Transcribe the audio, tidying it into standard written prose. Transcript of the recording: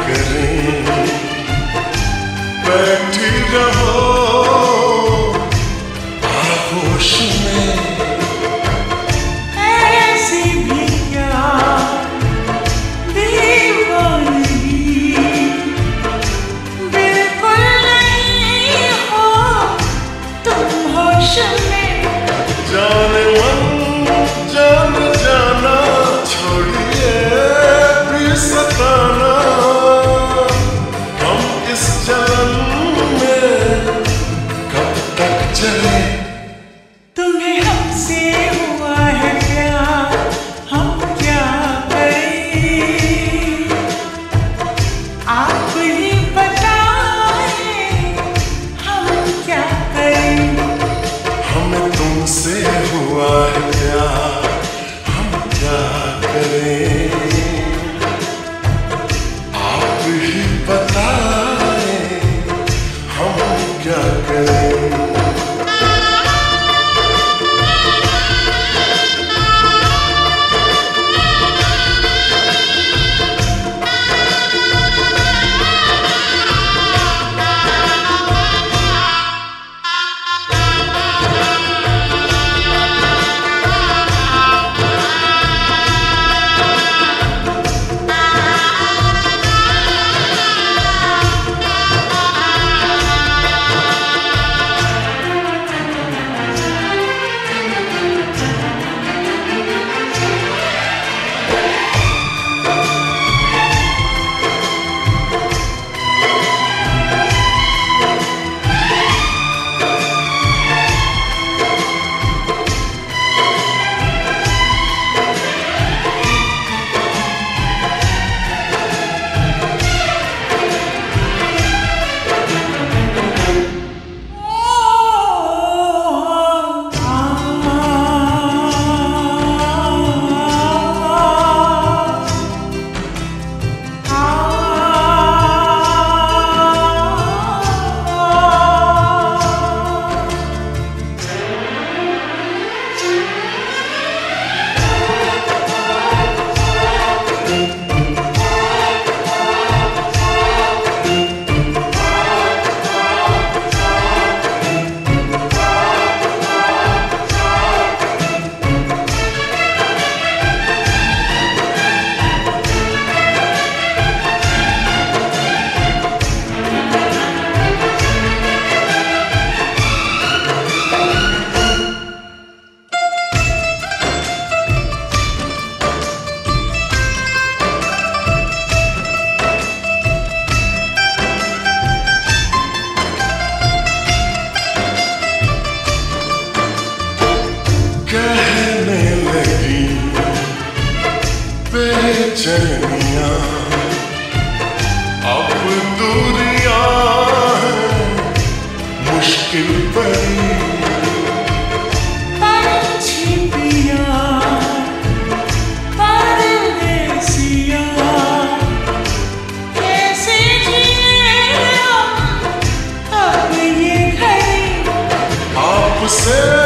करें, बैठी रहो आगोश में। ऐसी भी क्या दीवानगी, बिल्कुल नहीं हो तुम होश में। जाने मन जान जाना छोड़िए भी सताना, हम इस जलन में कब तक चले। तुम्हें हमसे हुआ है प्यार, हम क्या करें, आप ही बताएं हम क्या करें। हमें तुमसे हुआ है प्यार, हम क्या करें, आप ही बताएं हम क्या करें। कहने लगी बेचैनियां, अब दूरियां हैं मुश्किल बड़ी। पंछी पिया परदेसिया, कैसे जिए हम अब ये घड़ी। आपसे